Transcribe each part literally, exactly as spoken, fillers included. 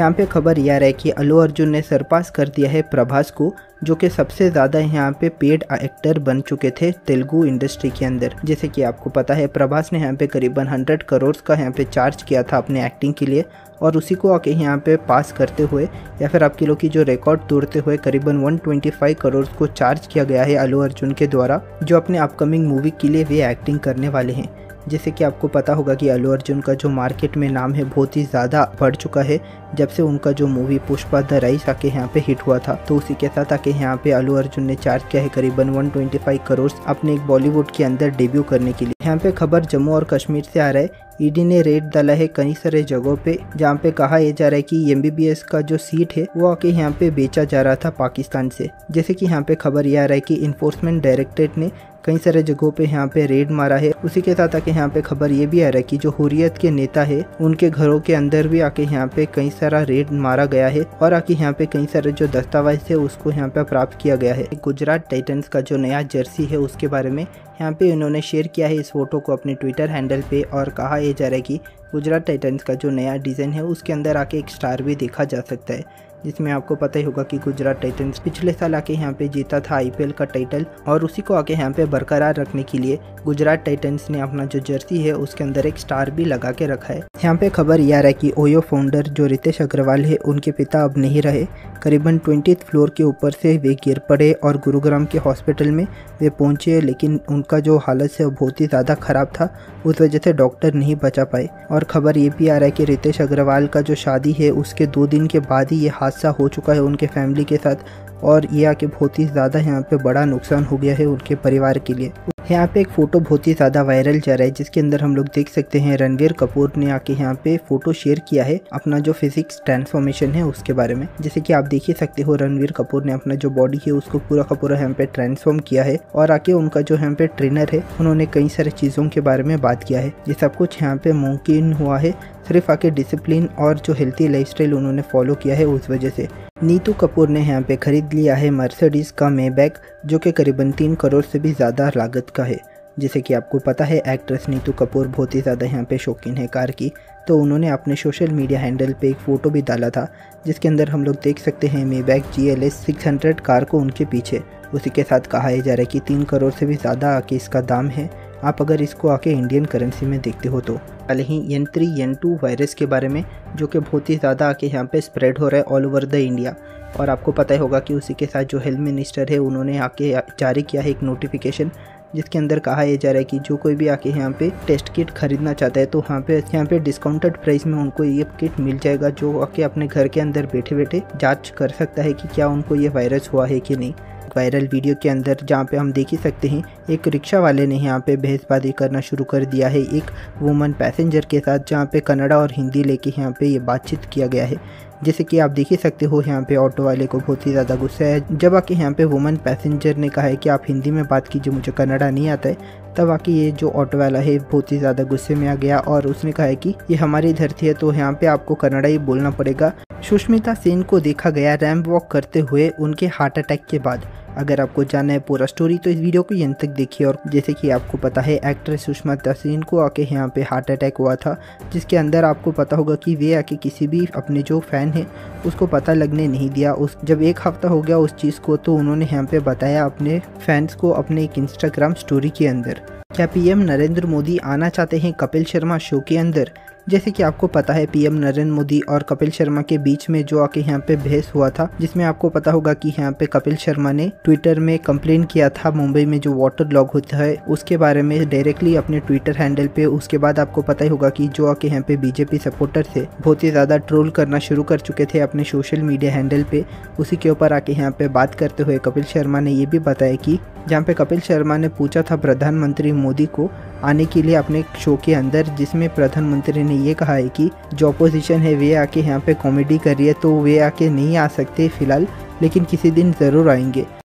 यहाँ पे खबर यह है कि अल्लू अर्जुन ने सरपास कर दिया है प्रभास को, जो कि सबसे ज़्यादा यहाँ पे पेड एक्टर बन चुके थे तेलुगु इंडस्ट्री के अंदर। जैसे कि आपको पता है प्रभास ने यहाँ पे करीबन हंड्रेड करोड़ का यहाँ पे चार्ज किया था अपने एक्टिंग के लिए, और उसी को आके यहाँ पे पास करते हुए या फिर आपके लोग की जो रिकॉर्ड तोड़ते हुए करीबन एक सौ पच्चीस करोड़ को चार्ज किया गया है अल्लू अर्जुन के द्वारा, जो अपने अपकमिंग मूवी के लिए वे एक्टिंग करने वाले हैं। जैसे कि आपको पता होगा कि अल्लू अर्जुन का जो मार्केट में नाम है बहुत ही ज़्यादा बढ़ चुका है जब से उनका जो मूवी पुष्पा द राइस आके यहाँ पे हिट हुआ था। तो उसी के साथ आके यहाँ पे अल्लू अर्जुन ने चार्ज किया है करीबन एक सौ पच्चीस करोड़ अपने एक बॉलीवुड के अंदर डेब्यू करने के लिए। यहाँ पे खबर जम्मू और कश्मीर से आ रहा है। ईडी ने रेड डाला है कई सारे जगहों पे, जहाँ पे कहा यह जा रहा है कि एमबीबीएस का जो सीट है वो आके यहाँ पे बेचा जा रहा था पाकिस्तान से। जैसे कि यहाँ पे खबर यह आ रहा है कि इन्फोर्समेंट डायरेक्टरेट ने कई सारे जगहों पे यहाँ पे रेड मारा है। उसी के साथ आके यहाँ पे खबर ये भी आ रहा है कि जो हुर्रियत के नेता है उनके घरों के अंदर भी आके यहाँ पे कई सारा रेड मारा गया है, और आके यहाँ पे कई सारे जो दस्तावेज है उसको यहाँ पे प्राप्त किया गया है। गुजरात टाइटंस का जो नया जर्सी है उसके बारे में यहाँ पे इन्होंने शेयर किया है इस फोटो को अपने ट्विटर हैंडल पे, और कहा यह जा रहा है कि गुजरात टाइटंस का जो नया डिज़ाइन है उसके अंदर आके एक स्टार भी देखा जा सकता है, जिसमें आपको पता ही होगा कि गुजरात टाइटंस पिछले साल आके यहाँ पे जीता था आईपीएल का टाइटल, और उसी को आके यहाँ पे बरकरार रखने के लिए गुजरात टाइटंस ने अपना जो जर्सी है उसके अंदर एक स्टार भी लगा के रखा है। यहाँ पे खबर यह आ रहा है कि ओयो फाउंडर जो रितेश अग्रवाल है उनके पिता अब नहीं रहे। करीबन ट्वेंटीथ फ्लोर के ऊपर से वे गिर पड़े और गुरुग्राम के हॉस्पिटल में वे पहुंचे, लेकिन उनका जो हालत है वो बहुत ही ज़्यादा ख़राब था, उस वजह से डॉक्टर नहीं बचा पाए। और ख़बर ये भी आ रहा है कि रितेश अग्रवाल का जो शादी है उसके दो दिन के बाद ही ये हादसा हो चुका है उनके फैमिली के साथ, और ये आके बहुत ही ज़्यादा यहाँ पे बड़ा नुकसान हो गया है उनके परिवार के लिए। यहाँ पे एक फ़ोटो बहुत ही ज़्यादा वायरल जा रहा है, जिसके अंदर हम लोग देख सकते हैं रणवीर कपूर ने आके यहाँ पे फ़ोटो शेयर किया है अपना जो फिजिक्स ट्रांसफॉर्मेशन है उसके बारे में। जैसे कि आप देख ही सकते हो रणवीर कपूर ने अपना जो बॉडी है उसको पूरा का पूरा यहाँ पे ट्रांसफॉर्म किया है, और आके उनका जो यहाँ पे ट्रेनर है उन्होंने कई सारी चीज़ों के बारे में बात किया है। ये सब कुछ यहाँ पे मुमकिन हुआ है सिर्फ आके डिसिप्लिन और जो हेल्थी लाइफस्टाइल उन्होंने फॉलो किया है उस वजह से। नीतू कपूर ने यहाँ पे खरीद लिया है मर्सिडीज का मेबैक, जो कि करीबन तीन करोड़ से भी ज़्यादा लागत का है। जैसे कि आपको पता है एक्ट्रेस नीतू कपूर बहुत ही ज़्यादा यहाँ पे शौकीन है कार की, तो उन्होंने अपने सोशल मीडिया हैंडल पे एक फ़ोटो भी डाला था जिसके अंदर हम लोग देख सकते हैं Maybach G L S six hundred car को उनके पीछे। उसी के साथ कहा जा रहा है कि तीन करोड़ से भी ज़्यादा आके इसका दाम है, आप अगर इसको आके इंडियन करेंसी में देखते हो तो। हाल ही N three N two virus के बारे में, जो कि बहुत ही ज़्यादा आके यहाँ पे स्प्रेड हो रहा है ऑल ओवर द इंडिया, और आपको पता ही होगा कि उसी के साथ जो हेल्थ मिनिस्टर है उन्होंने आके जारी किया है एक नोटिफिकेशन, जिसके अंदर कहा यह जा रहा है कि जो कोई भी आके यहाँ पे टेस्ट किट खरीदना चाहता है तो वहाँ पे यहाँ पे डिस्काउंटेड प्राइस में उनको ये किट मिल जाएगा, जो आके अपने घर के अंदर बैठे बैठे जांच कर सकता है कि क्या उनको ये वायरस हुआ है कि नहीं। वायरल वीडियो के अंदर जहाँ पे हम देख ही सकते हैं एक रिक्शा वाले ने यहाँ पे बहसबाजी करना शुरू कर दिया है एक वुमन पैसेंजर के साथ, जहाँ पे कन्नड़ा और हिंदी लेके यहाँ पे ये बातचीत किया गया है। जैसे कि आप देख ही सकते हो यहाँ पे ऑटो वाले को बहुत ही ज़्यादा गुस्सा है, जब आके यहाँ पे वुमन पैसेंजर ने कहा है कि आप हिंदी में बात कीजिए, मुझे कन्नड़ा नहीं आता है, तब आके ये जो ऑटो वाला है बहुत ही ज़्यादा गुस्से में आ गया और उसने कहा है कि ये हमारी धरती है तो यहाँ पे आपको कन्नड़ा ही बोलना पड़ेगा। सुष्मिता सेन को देखा गया रैंप वॉक करते हुए उनके हार्ट अटैक के बाद। अगर आपको जानना है पूरा स्टोरी तो इस वीडियो को यहाँ तक देखिए। और जैसे कि आपको पता है एक्ट्रेस सुष्मिता सेन को आके यहाँ पे हार्ट अटैक हुआ था, जिसके अंदर आपको पता होगा कि वे आके किसी भी अपने जो फ़ैन है उसको पता लगने नहीं दिया। उस जब एक हफ्ता हो गया उस चीज़ को, तो उन्होंने यहाँ पे बताया अपने फैंस को अपने एक इंस्टाग्राम स्टोरी के अंदर। क्या पीएम नरेंद्र मोदी आना चाहते हैं कपिल शर्मा शो के अंदर? जैसे कि आपको पता है पीएम नरेंद्र मोदी और कपिल शर्मा के बीच में जो आके यहाँ पे बहस हुआ था, जिसमें आपको पता होगा कि यहाँ पे कपिल शर्मा ने ट्विटर में कंप्लेन किया था मुंबई में जो वाटर लॉग होता है उसके बारे में डायरेक्टली अपने ट्विटर हैंडल पे। उसके बाद आपको पता ही होगा कि जो आके यहाँ पे बीजेपी सपोर्टर थे बहुत ही ज़्यादा ट्रोल करना शुरू कर चुके थे अपने सोशल मीडिया हैंडल पे। उसी के ऊपर आके यहाँ पे बात करते हुए कपिल शर्मा ने ये भी बताया कि जहाँ पे कपिल शर्मा ने पूछा था प्रधानमंत्री मोदी को आने के लिए अपने शो के अंदर, जिसमें प्रधानमंत्री ने ये कहा है कि जो अपोजिशन है वे आके यहाँ पे कॉमेडी कर रही है तो वे आके नहीं आ सकते फिलहाल, लेकिन किसी दिन ज़रूर आएंगे।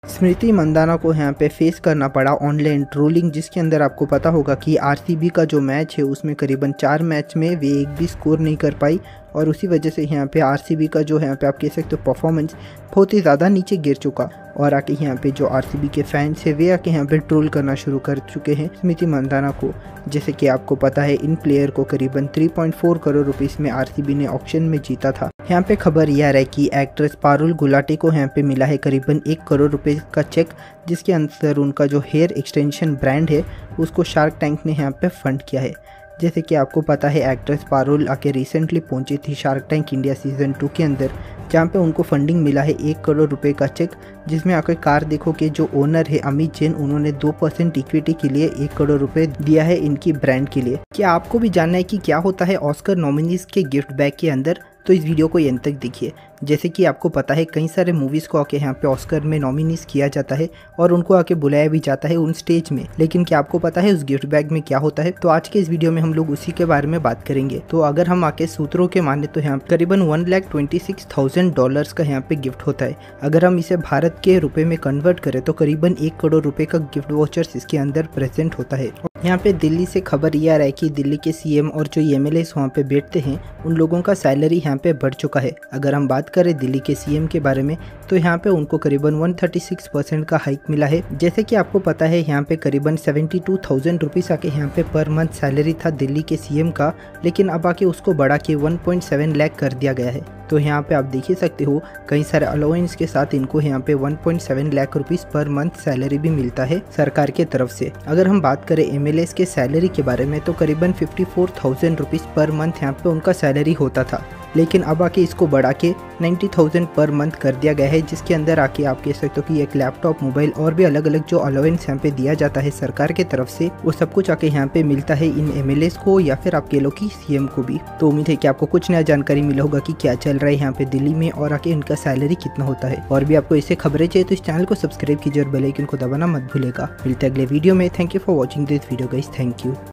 स्मृति मंदाना को यहाँ पे फेस करना पड़ा ऑनलाइन ट्रोलिंग, जिसके अंदर आपको पता होगा कि आरसीबी का जो मैच है उसमें करीबन चार मैच में वे एक भी स्कोर नहीं कर पाई और उसी वजह से यहाँ पे आरसीबी का जो यहाँ पे आप कह सकते हो परफॉर्मेंस बहुत ही ज़्यादा नीचे गिर चुका और आके यहाँ पे जो आरसीबी के फैंस है वे आके यहाँ पे ट्रोल करना शुरू कर चुके हैं स्मृति मंदाना को। जैसे कि आपको पता है इन प्लेयर को करीबन तीन पॉइंट चार करोड़ रुपीस में आरसीबी ने ऑक्शन में जीता था। यहाँ पे खबर यह आ रहा है कि एक्ट्रेस पारुल गुलाटी को यहाँ पे मिला है करीबन एक करोड़ रुपए का चेक, जिसके अंदर उनका जो हेयर एक्सटेंशन ब्रांड है उसको शार्क टैंक ने यहाँ पे फंड किया है। जैसे कि आपको पता है एक्ट्रेस पारुल आके रिसेंटली पहुंची थी Shark Tank India season two के अंदर, जहां पे उनको फंडिंग मिला है एक करोड़ रुपए का चेक, जिसमें आके कार देखो कि जो ओनर है अमित जैन, उन्होंने दो परसेंट इक्विटी के लिए एक करोड़ रुपए दिया है इनकी ब्रांड के लिए। क्या आपको भी जानना है कि क्या होता है ऑस्कर नॉमिनीज के गिफ्ट बैग के अंदर? तो इस वीडियो को एंड तक देखिए। जैसे कि आपको पता है कई सारे मूवीज़ को आके यहाँ पे ऑस्कर में नॉमिनीज किया जाता है और उनको आके बुलाया भी जाता है उन स्टेज में, लेकिन क्या आपको पता है उस गिफ्ट बैग में क्या होता है? तो आज के इस वीडियो में हम लोग उसी के बारे में बात करेंगे। तो अगर हम आके सूत्रों के माने तो यहाँ करीबन one lakh twenty six thousand dollars का यहाँ पे गिफ्ट होता है। अगर हम इसे भारत के रुपए में कन्वर्ट करें तो करीबन एक करोड़ रुपए का गिफ्ट वॉचर्स इसके अंदर प्रेजेंट होता है। यहाँ पे दिल्ली से खबर यह आ रहा है कि दिल्ली के सीएम और जो एम एल ए वहाँ पे बैठते हैं उन लोगों का सैलरी यहाँ पे बढ़ चुका है। अगर हम बात करें दिल्ली के सीएम के बारे में तो यहाँ पे उनको करीबन एक सौ छत्तीस परसेंट का हाइक मिला है। जैसे कि आपको पता है यहाँ पे करीबन बहत्तर हज़ार रुपीस आके यहाँ पे पर मंथ सैलरी था दिल्ली के सीएम का, लेकिन अब आके उसको बढ़ा के एक पॉइंट सात लाख कर दिया गया है। तो यहाँ पे आप देख ही सकते हो कई सारे अलाउंस के साथ इनको यहाँ पे एक पॉइंट सात lakh rupees per month salary भी मिलता है सरकार के तरफ से। अगर हम बात करें एमएलएस के सैलरी के बारे में तो करीबन चौवन हज़ार रुपीस पर मंथ यहाँ पे उनका सैलरी होता था, लेकिन अब आके इसको बढ़ा के नब्बे हज़ार पर मंथ कर दिया गया है, जिसके अंदर आके आप कह सकते हो कि एक लैपटॉप, मोबाइल और भी अलग अलग जो अलाउंस यहाँ पे दिया जाता है सरकार के तरफ से वो सब कुछ आके यहाँ पे मिलता है इन एमएलएस को या फिर आप कह लो कि सीएम को भी। तो उम्मीद है कि आपको कुछ नया जानकारी मिला होगा कि क्या चल रहा है यहाँ पे दिल्ली में और आके इनका सैलरी कितना होता है। और भी आपको इससे खबरें चाहिए तो इस चैनल को सब्सक्राइब कीजिए और बेल आइकन को दबाना मत भूलेगा। मिलते हैं अगले वीडियो में। Thank you for watching this video guys. Thank you.